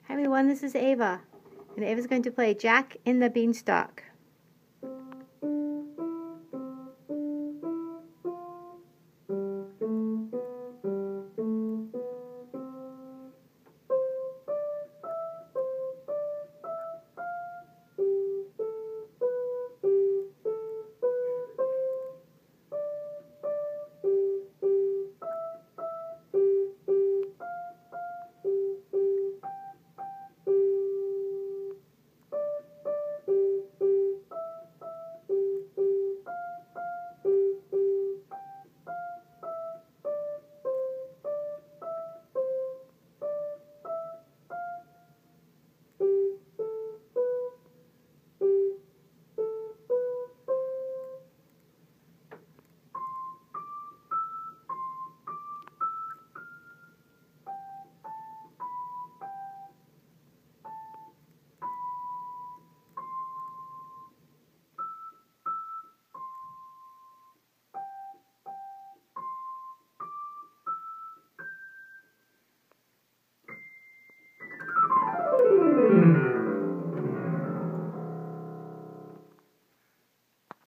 Hi everyone, this is Ava, and Ava's going to play Jack in the Beanstalk.